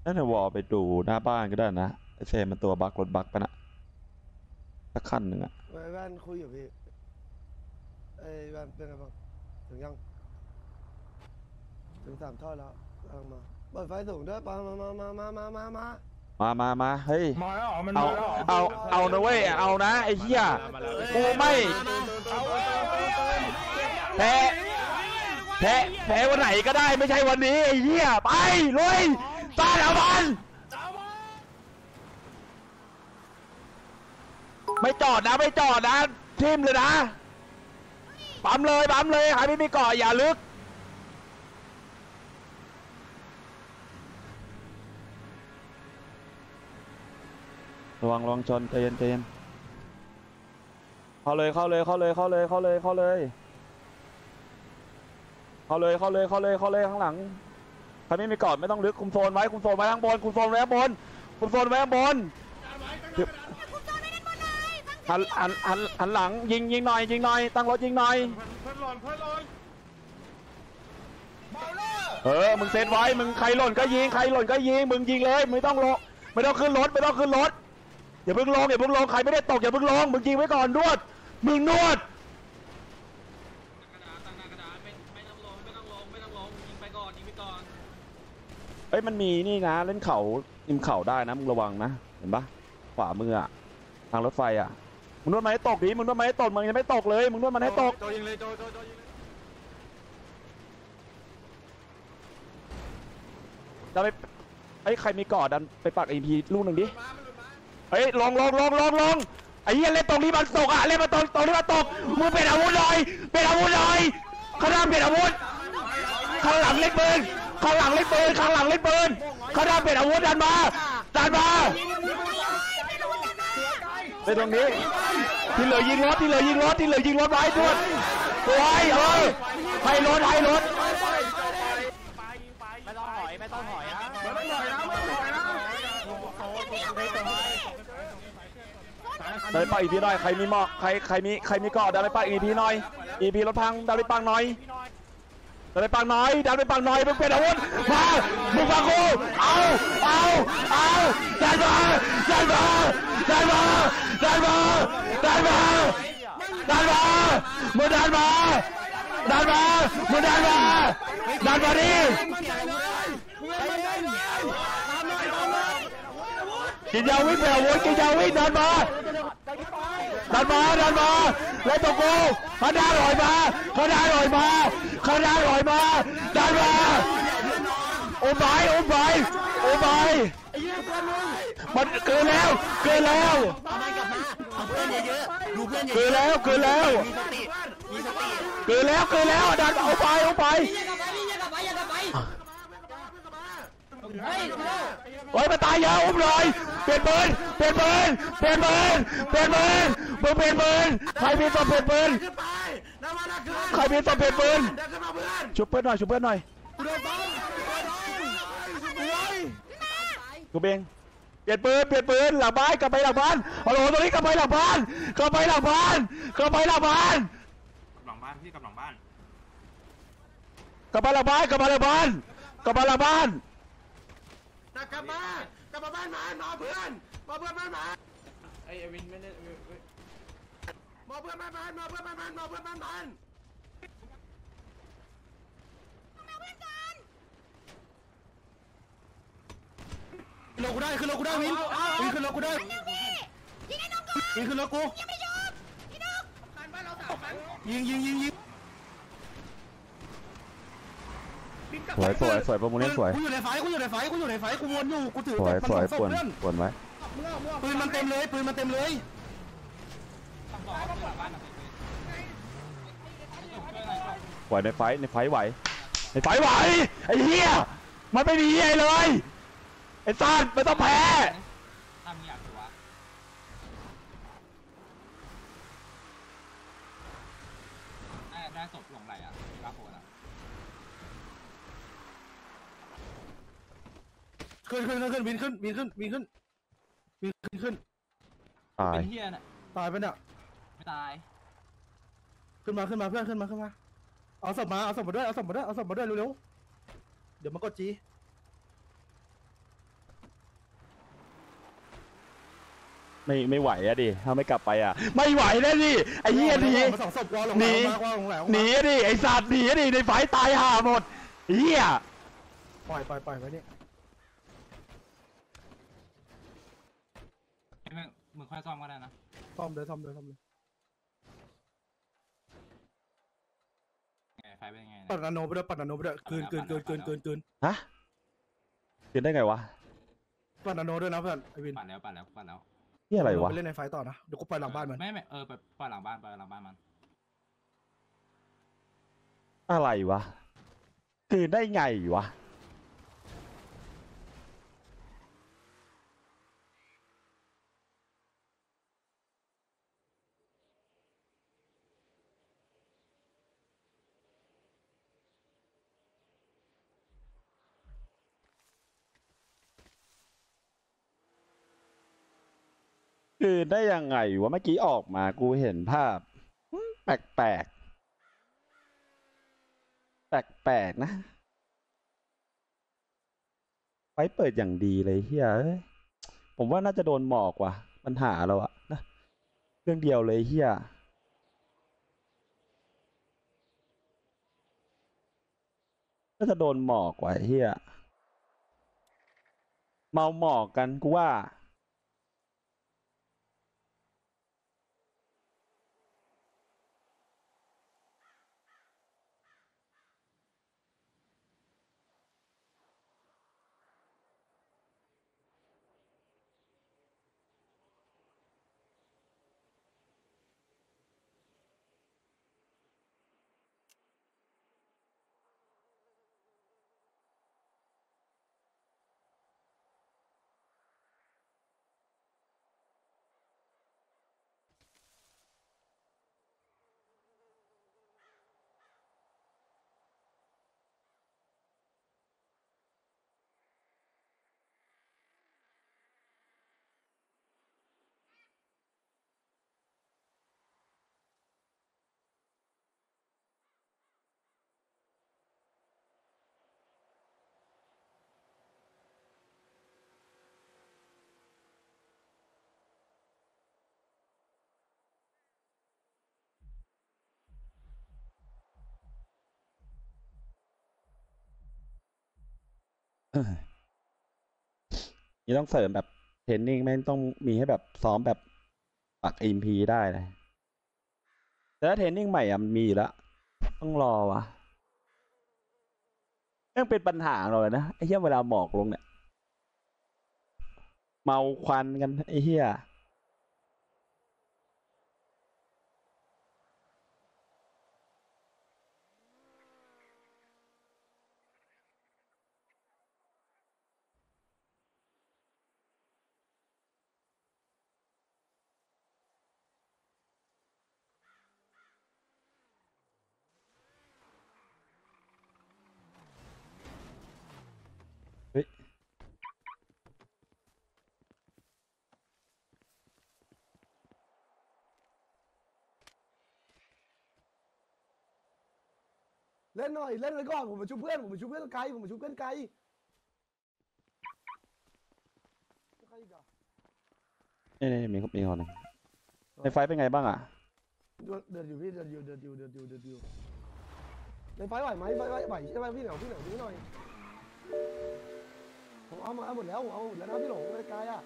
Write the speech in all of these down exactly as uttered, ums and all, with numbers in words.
นั่นเดี๋ยววอลไปดูหน้าบ้านก็ได้นะไอเฟรมมันตัวบักรถบักปะนะสักคันหนึ่งอะไอ้แว่นคุยอยู่พี่ไอ้แว่นเป็นไงบ้างถึงยังถึงสามท่อแล้วกำลังมาเปิดไฟสูงด้วยปามามามามามามามามามามาเฮ้ยมาแล้วมันเอามาแล้วเอาเอานะเว้ยเอานะไอ้เหี้ยกูไม่แพ้แพ้แพ้วันไหนก็ได้ไม่ใช่วันนี้ไอ้เหี้ยไปลุยตาดามันไม่จอดนะไม่จอดนะทิมเลยนะปั๊มเลยปั๊มเลยใครไม่มีเกาะอย่าลึกระวังระวังชนใจเย็นใจเย็นเข้าเลยเข้าเลยเข้าเลยเข้าเลยเข้าเลยเข้าเลยเข้าเลยเข้าเลยเข้าเลยเข้าเลยข้างหลังใครไม่มีเกาะไม่ต้องลึกคุมโซนไว้คุมโซนไว้ข้างบนคุมโซนไว้ข้างบนคุมโซนไว้ข้างบนหันหันหันหันหลังยิงยิงหน่อยยิงหน่อยตั้งรถยิงหน่อยเพื่อนหล่นเพื่อนหล่นเออมึงเซตไว้มึงใครหล่นก็ยิงใครหล่นก็ยิงมึงยิงเลยไม่ต้องลงไม่ต้องขึ้นรถไม่ต้องขึ้นรถอย่าเพิ่งลงอย่าเพิ่งลงใครไม่ได้ตกอย่าเพิ่งลงมึงยิงไว้ก่อนนวดมึงนวดเอ้ยมันมีนี่นะเล่นเข่าริมเข่าได้นะมึงระวังนะเห็นปะขวามืออะทางรถไฟอะมึงนวดมันให้ตกดิมึงนวดมันให้ตกมึงยังไม่ตกเลยมึงนวดมันให้ตกโจยิงเลยโจโจโจยิงเลยดันไปไอ้ใครมีกอดดันไปปักไอพีลูกหนึ่งดิเฮ้ยลงลงลงลงลงไอ้เหี้ยเล่นตรงนี้มันตกอะเล่นมาตรงตรงนี้มันตกมึงเป็นอาวุธเลยเป็นอาวุธเลยข้างหน้าเป็นอาวุธข้างหลังเล่นปืนข้างหลังเล่นปืนข้างหลังเล่นปืนข้างหน้าเป็นอาวุธดันมาดันมาไปตรงนี้ที่เหลือยิงรถที่เหลือยิงรถที่เหลือยิงรถไว้ทุกตัวไอ้เออให้รถให้รถไม่ต้องถอยไม่ต้องถอยนะไม่ต้องถอยนะไม่ต้องถอยนะดันไปปักอีพีหน่อยใครมีหม้อใครใครมีใครมีเกาะดันไปปักอีพีหน่อยอีพีรถพังดันไปปักหน่อยดันไปปักหน่อยดันไปปักหน่อยมึงเป็นอาวุธมามึงฟังกูเอาเอาเอาดันมาดันมาดันมาดันมาดันมาดันมามึงดันมาดันมามึงดันมาดันมาดิกินยาวิ่งไปอาวุธกินยาวิ่งดันมาดันมาดันมาเลยตัวกูข้าด้าลอยมาข้าด้าลอยมาข้าด้าลอยมาดันมาโอ้ไปโอ้ไปโอ้ไปมันเกินแล้วเกินแล้วเกินแล้วเกินแล้วเกินแล้วเกินแล้วดันเอาไปเอาไปโอ้ยมาตายเยอะอุ้มเลยเปลี่ยนปืนเปลี่ยนปืนเปลี่ยนปืนเปลี่ยนปืนมึงเปลี่ยนปืนใครมีตัวเปลี่ยนปืนใครมีตัวเปลี่ยนปืนชุบเพื่อนหน่อยชุบเพื่อนหน่อยกูเบงเปลี่ยนปืนเปลี่ยนปืนหลังบ้านกลับไปหลังบ้านฮัลโหลตรงนี้กลับไปหลังบ้านกลับไปหลังบ้านกลับไปหลังบ้านหลังบ้านพี่กับหลังบ้านกลับไปหลังบ้านกลับไปหลังบ้านกลับไปหลังบ้านกลับมากลับมาบ้านมันมาเพื่อนมาเพื่อนบ้านมันไอ้วินไม่ได้มาเพื่อนบ้านมันมาเพื่อนบ้านมันมาเพื่อนบ้านมันขึ้นรถกูได้ขึ้นรถกูได้วินวินขึ้นรถกูได้วินขึ้นรถกูยิงยิงยิงยิงสวยสวยสวยประมูลนี้สวยกูอยู่ในไฟกูอยู่ในไฟกูอยู่ในไฟกูวนอยู่กูถือสวยสวยปวนปวนไว้ปืนมันเต็มเลยปืนมันเต็มเลยไหวในไฟในไฟไหวในไฟไหวไอ้เหี้ยมันไม่มีเหี้ยเลยไอ้ซ่านไม่ต้องแพ้ทำอย่างวะได้ได้ศพลงไหลอ่ะกราโฟนอ่ะขึ้นขึ้นขึ้นวินขึ้นวินขึ้นวินขึ้นวินขึ้นขึ้นตายเป็นเฮียน่ะตายไปเนี่ยไม่ตายขึ้นมาขึ้นมาเพื่อนขึ้นมาขึ้นมาเอาศพมาเอาศพมาด้วยเอาศพมาด้วยเอาศพมาด้วยเร็วๆเดี๋ยวมากดจีไม่ไม่ไหวอะดิถ้าไม่กลับไปอะไม่ไหวแล้วดิไอ้เหี้ยหนีหนีหนีดิไอ้สัตว์หนีดิในไฟตายห่าหมดเหี้ยปล่อยปล่อยปล่อยไว้นี่มึงค่อยซ่อมก็ได้นะซ่อมเลยซ่อมเลยซ่อมเลยไฟเป็นไงปัดนาโนไปด้วยปัดนาโนไปด้วยเกินเกินเกินเกินเกินเกินฮะเกินได้ไงวะปัดนาโนด้วยนะเพื่อนไอวินปัดแล้วปัดแล้วปัดแล้วนี่อะไรวะไปเล่นในไฟต่อนะเดี๋ยวกูไปหลังบ้านมันไม่ไม่เออไปไปหลังบ้านไปหลังบ้านมันอะไรวะเกินได้ไงวะคือได้ยังไงวะเมื่อกี้ออกมากูเห็นภาพแปลกแปลกแปลกแปลกนะไฟเปิดอย่างดีเลยเฮียผมว่าน่าจะโดนหมอกว่ะปัญหาเราอะนะเรื่องเดียวเลยเฮียน่าจะโดนหมอกว่ะเฮียเมาหมอกกันกูว่านี่ต้องเสริมแบบเทรนนิ่งไม่ต้องมีให้แบบซ้อมแบบปัก เอ็ม พี ได้เลยแต่ถ้าเทรนนิ่งใหม่อะมันมีแล้วต้องรอวะยังเป็นปัญหาเราเลยนะไอ้เหี้ยเวลาหมอกลงเนี่ยเมาควันกันไอ้เหี้ยเฮ้ยเล่นหน่อยเล่นไปก่อนผมมาชุบเพื่อนผมมาชุบเพื่อนไกลผมมาชุบเพื่อนไกลนี่นี่มีมีคนหนึ่งในไฟเป็นไงบ้างอ่ะเดือดอยู่พี่เดือดอยู่เดือดอยู่เดือดอยู่เดือดอยู่ในไฟไหวไหมไฟไหวไหวใช่ไหมพี่เหนียวพี่เหนียวพี่หน่อยผมเอามาหมดแล้วผมเอาหมดแล้วนะพี่หลงไม่ไกลอ่ะ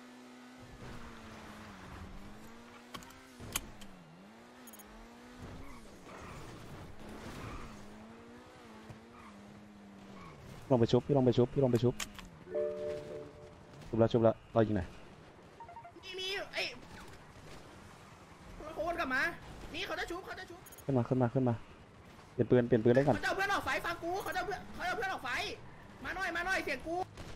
ลงไปชุบพี่ลงไปชุบพี่ลงไปชุบชุบแล้วชุบแล้วรอยิงหน่อยมีมีไอ้โคนกลับมานี่เขาจะชุบเขาจะชุบขึ้นมาขึ้นมาขึ้นมาเปลี่ยนปืนเปลี่ยนปืนได้ก่อนเขาจะเพื่อนออกไฟฟังกูเขาจะเพื่อนเขาจะเพื่อนออกไฟมาหน่อยมาหน่อยเสียงกู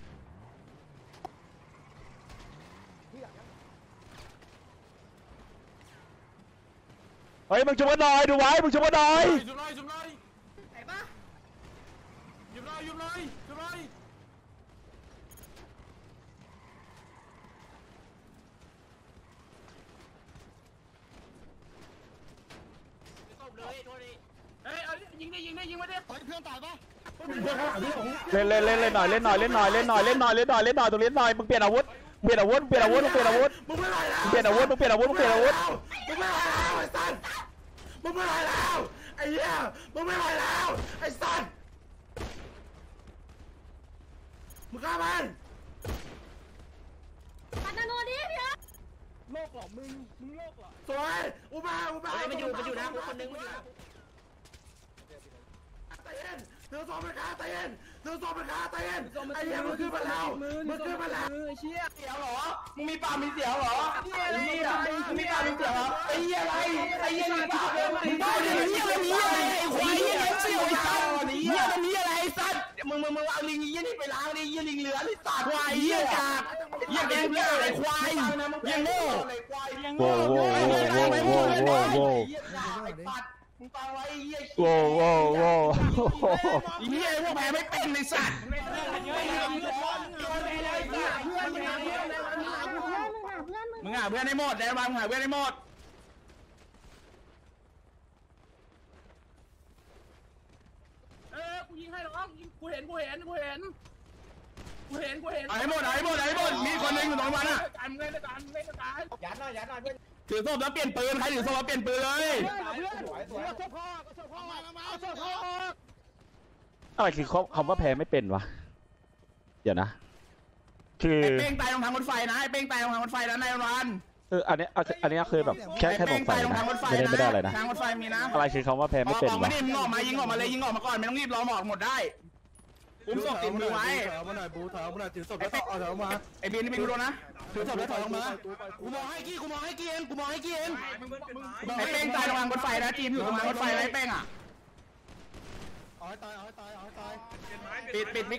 เฮ้ยมึงชุบมาหน่อยดูไว้มึงชุบมาหน่อยชุบหน่อยชุบหน่อยไหนปะชุบหน่อยชุบหน่อยชุบหน่อยเฮ้ยเอายิงได้ยิงได้ยิงมาดิเฮ้ยเพื่อนตายปะเล่นเล่นเล่นเล่นหน่อยเล่นหน่อยเล่นหน่อยเล่นหน่อยเล่นหน่อยเล่นหน่อยเล่นหน่อยตรงนี้หน่อยมึงเปลี่ยนอาวุธเปลี่ยนอาวุธเปลี่ยนอาวุธเปลี่ยนอาวุธมึงไม่ไหวแล้วเปลี่ยนอาวุธเปลี่ยนอาวุธเปลี่ยนอาวุธมึงไม่ไหวแล้วไอ้สัตว์มึงไม่ไหวแล้วไอ้เหี้ยมึงไม่ไหวแล้วไอ้สัตว์มึงฆ่ามันปัตตานีดิพี่โลกหรอมึงมึงโลกหรอสวยอุบาอุบามันอยู่มันอยู่นะคนนึงมันอยู่นะตายเอ็นเธอสอบเป็นขาตายเอ็นเธอสอบเป็นขาตายเอ็นไอ้เหี้ยมึงขึ้นมาแล้วมึงขึ้นมาแล้วเชี่ยเสียวเหรอมึงมีปากมีเสียวเหรอเชี่ยอะไรมึงมีปากมีเสียวเหรอไอ้เหี้ยอะไรไอ้เหี้ยมีปากมึงบ้าดิเหี้ยมันนี้อะไรไอ้ควายเหี้ยเชี่ยวไอ้สัตว์เหี้ยมันนี้อะไรไอ้สัตว์มึงมึงมึงเอาลิงเหี้ยนี่ไปล้างดิเหี้ยลิงเหลือไอ้สัตว์ควายเหี้ยกากเหี้ยแกงเหี้ยไอ้ควายเหี้ยโง่โว้โว้โว้โว้โว้โว้มึงฟังไว้เหี้ยโว้โว้โว้เหี้ยพวกแพ้ไม่เป็นไอ้สัตว์มึงหาเพื่อนมึงมึงหาเพื่อนให้หมดแดนบางมึงหาเพื่อนให้หมดเออกูยิงให้น้องกูเห็นกูเห็นกูเห็นกูเห็นกูเห็นเอาให้หมดเอาให้หมดเอาให้หมดมีคนหนึงอยู่ตรงนั้นอ่ะการเล่นการเล่นการยัดหน่อยยัดหน่อยเพื่อนถือศพแล้วเปลี่ยนปืนใครถือศพแล้วเปลี่ยนปืนเลยอะไรคือคำว่าแพ้ไม่เป็นวะเดี๋ยวนะคือไอ้เป้งตายตรงทางรถไฟนะไอ้เป้งตายตรงทางรถไฟนะนายรันเอออันนี้อันนี้คือแบบแค่แค่สงสัยนะไม่ได้ไม่ได้อะไรนะทางรถไฟมีนะอะไรคือคำว่าแพ้ไม่เป็นออกวะมาดิมึงออกมายิงออกมาเลยยิงออกมาก่อนไม่ต้องรีบรอหมอกหมดได้อุ้มศพติดมือไว้ถอยออกมาหน่อยบูถอยออกมาหน่อยถือศพแล้วเอาถอยออกมาไอ้บินนี่บินดูนะถือศพแล้วถอยออกมากูมองให้กี้กูมองให้กี้เองกูมองให้กี้เองไอ้เป้งตายตรงทางรถไฟนะจีมอยู่ตรงทางรถไฟนะไอ้เป้งอ่ะเอาให้ตายเอาให้ตายเอาให้ตายปิดปิดมิก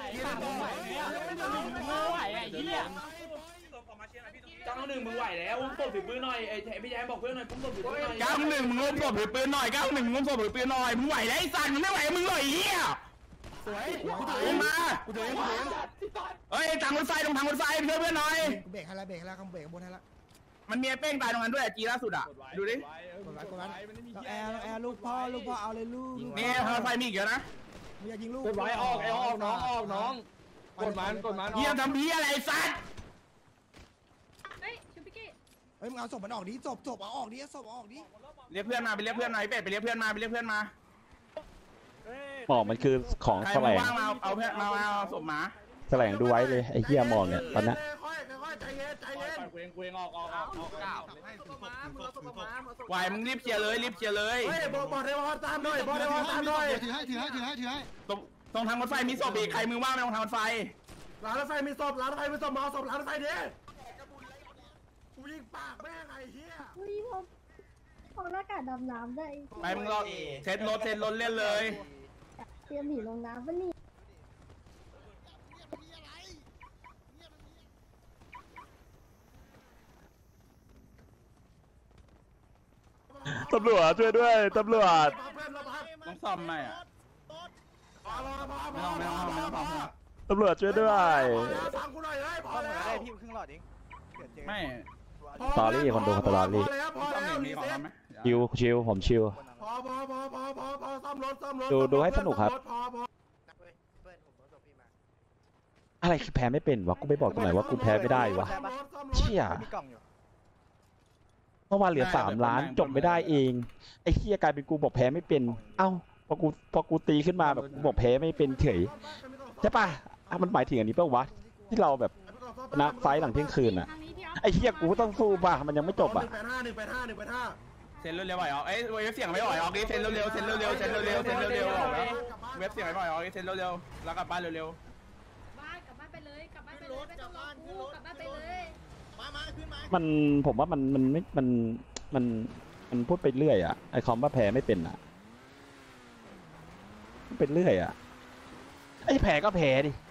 จ้องหนึ่งมึงไหวแล้วอุ้มศพถือปืนหน่อยไอ้พี่แย้มบอกเพื่อนหน่อยอุ้มศพถือปืนหน่อยเก้าหนึ่งมึงงมศพถือปืนหน่อยเก้าหนึ่งมึงงมศพถือปืนหน่อยมึงไหวแล้วไอ้สันมึงไม่ไหวมึงหน่อยเหี้ยสวยอุ้มมากูถือเองกูถือเองเฮ้ยทางรถไฟตรงทางรถไฟเพื่อนเพื่อนหน่อยเบรกให้แล้วเบรกให้แล้วคำเบรกบนให้แล้วมันมีไอ้เป้งตายตรงนั้นด้วยจีล่าสุดอ่ะดูดิกดไว้กดไว้แอร์แอร์ลูกพ่อลูกพ่อเอาเลยลูกนี่ทางรถไฟมีอีกเยอะนะมึงอย่ายิงลูกกดไว้ออกไอ้ออกน้องออกน้องกดมันกดมันเหี้ยทำเหี้ยอะไรไอ้สัตว์เฮ้ยชูปิกี้เฮ้ยมึงเอาศพมันออกดิศพศพเอาออกดิศพเอาออกดิเรียกเพื่อนมาไปเรียกเพื่อนหน่อยเป็ดไปเรียกเพื่อนมาไปเรียกเพื่อนมาหมอกมันคือของใครแสลมาง ว่างมาเอาเพื่อนมาเอาศพหมาแสลงดูไว้เลยไอ้เหี้ยหมอกเนี่ยตอนนี้ค่อยค่อยใจเย็นใจเย็นเวงเวงออกออกออกออกเก้าไหวมึงรีบเคลียร์เลยรีบเคลียร์เลยเฮ้ยบอกบอกได้ว่าตามหน่อยบอกได้ว่าตามหน่อยถือให้ถือให้ถือให้ถือให้ตรงตรงทางรถไฟมีศพอีกใครมือว่างไปตรงทางรถไฟร้านรถไฟมีศพร้านรถไฟมีศพมาศพร้านรถไฟดิกูยิงปากแม่งไอ้เหี้ยอุ้ยผมผมหน้ากากดำน้ำได้ไปมึงรอเซ็ตรถเซ็ตรถเล่นเลยเตรียมหนีลงน้ำปะนี่ตำรวจช่วยด้วยตำรวจเพื่อนเราพักต้องซ่อมไหมอ่ะพอพอพอไม่ต้องไม่ต้องไม่ต้องซ่อมตำรวจช่วยด้วยฟังกูหน่อยเฮ้ยพอแล้วไม่สตอรี่คนดูสตอรี่พอแล้วพอซ่อมแล้วหนึ่งมีรีของเซ็ตทำไหมชิวชิวผมชิวพอพอพอพอพอพอซ่อมรถซ่อมรถดูดูให้สนุกครับพอพออะไรคือแพ้ไม่เป็นวะกูไปบอกตรงไหนว่ากูแพ้ไม่ได้วะซ่อมรถซ่อมรถเชี่ยเมื่อวานเหลือสามล้านจบไม่ได้เองไอ้เหี้ยกลายเป็นกูบอกแพ้ไม่เป็นเอ้าพอกูพอกูตีขึ้นมาแบบกูบอกแพ้ไม่เป็นเฉยใช่ปะอ่ะมันหมายถึงอันนี้เปล่าวะที่เราแบบนักไฟหลังเที่ยงคืนอ่ะทางนี้พี่อ๊อฟไอ้เหี้ยกูก็ต้องสู้ป่ะมันยังไม่จบอ่ะหนึ่งแปดห้าหนึ่งแปดห้าหนึ่งแปดห้าเซ็นเร็วๆไหวอ๋อเอ้ยเว็บเสียงไม่ไหวอ๋อเซ็นเร็วๆเซ็นเร็วๆเซ็นเร็วๆเซ็นเร็วๆออกแล้วเว็บเสียงไม่ไหวอ๋อเซ็นเร็วๆแล้วกลับบ้านเร็วบ้านกลับบ้านไปเลยกลับบ้านไปเลยไม่ต้องรอกูกลับบ้านไปเลยมันผมว่ามันมันไม่มันมันมันพูดไปเรื่อยอ่ะไอ้คำว่าแพ้ไม่เป็นอ่ะมันเป็นเรื่อยอ่ะไอ้แพ้ก็แพ้ดิ